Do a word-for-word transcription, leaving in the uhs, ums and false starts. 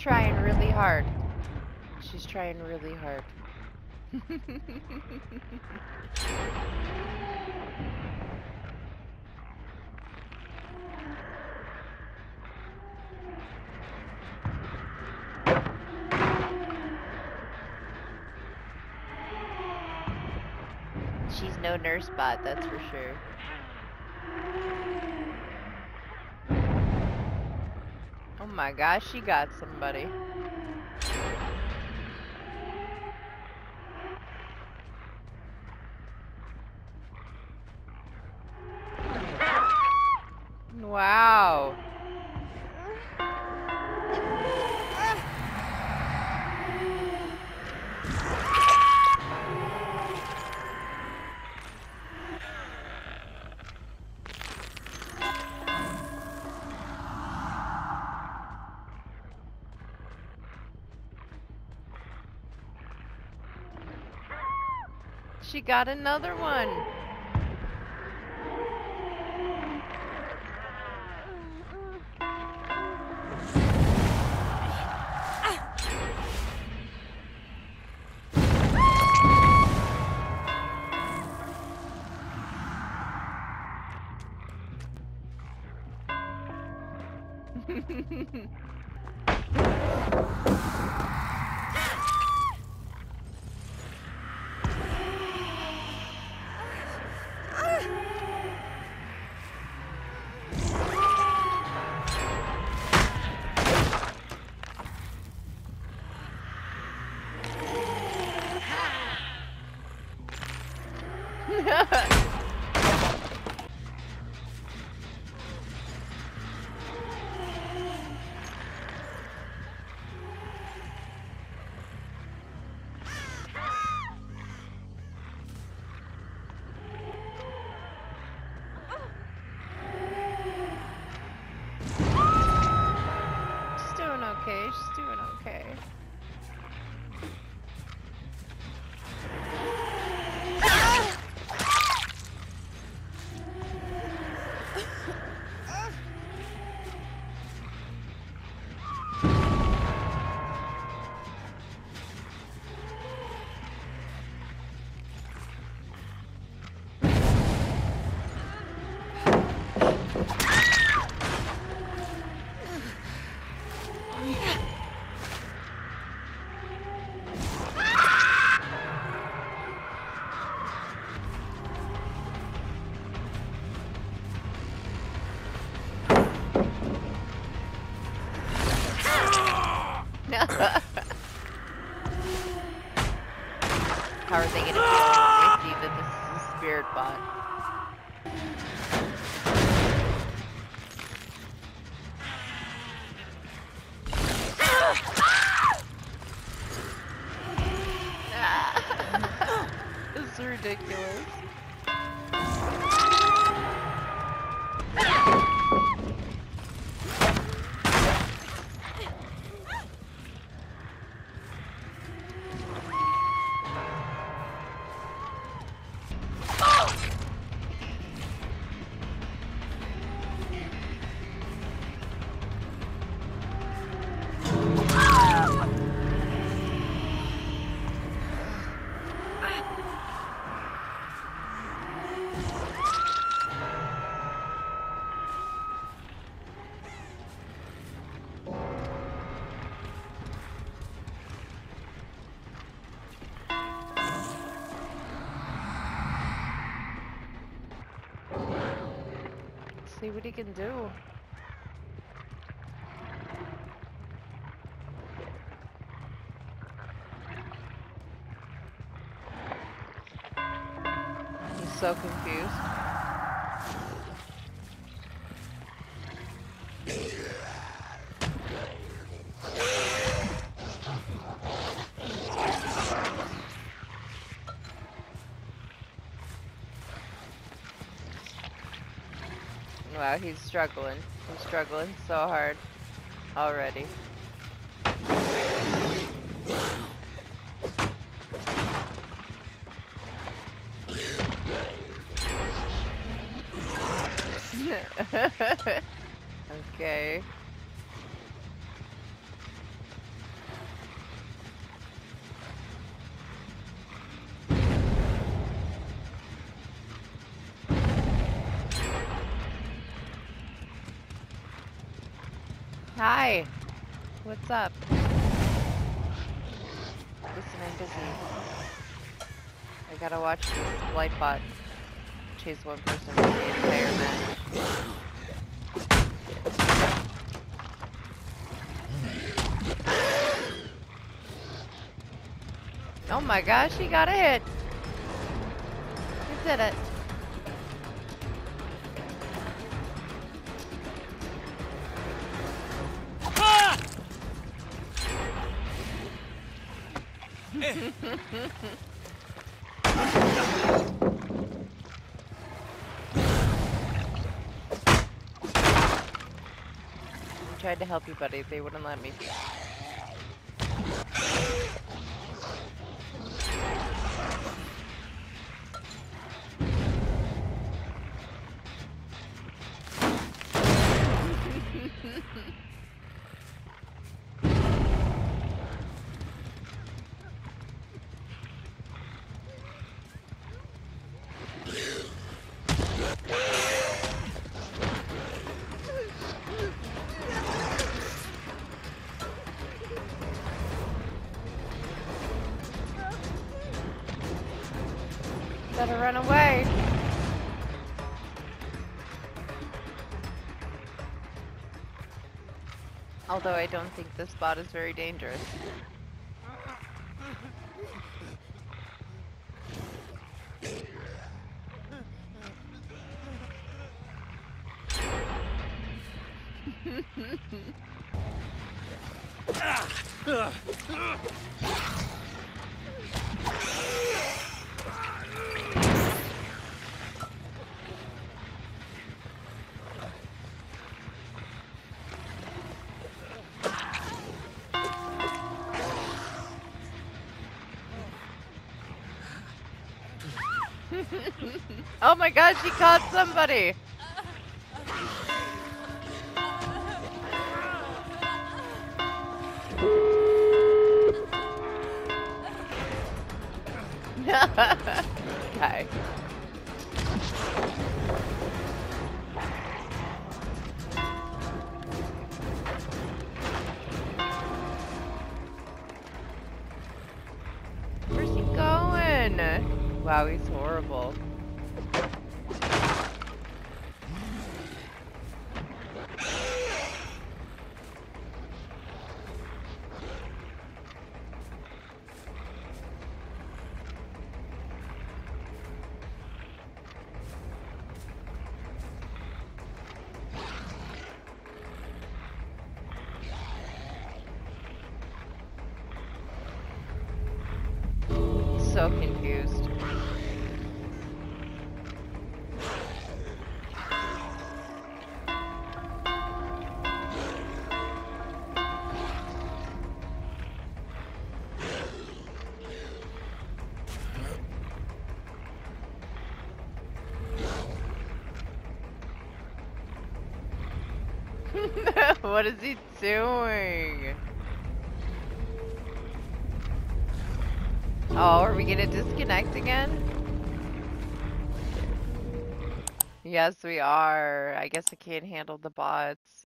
trying really hard. She's trying really hard. She's no nurse bot, that's for sure. Oh my gosh, she got somebody. Wow. She got another one. She's doing okay, she's doing okay. How are they gonna feel when they see that this is a spirit bot? This is ridiculous. See what he can do. He's so confused. Wow, he's struggling. He's struggling so hard already. Okay. Hi. What's up? Listen, I'm busy. I gotta watch this blight bot chase one person for the entire match. Oh my gosh, he got a hit. He did it. I tried to help you, buddy. They wouldn't let me. Better run away. Although I don't think this bot is very dangerous. Oh my gosh, he caught somebody! Hi. Where's he going? Wow, he's horrible. So confused. What is he doing? Oh, are we gonna disconnect again? Yes, we are. I guess I can't handle the bots.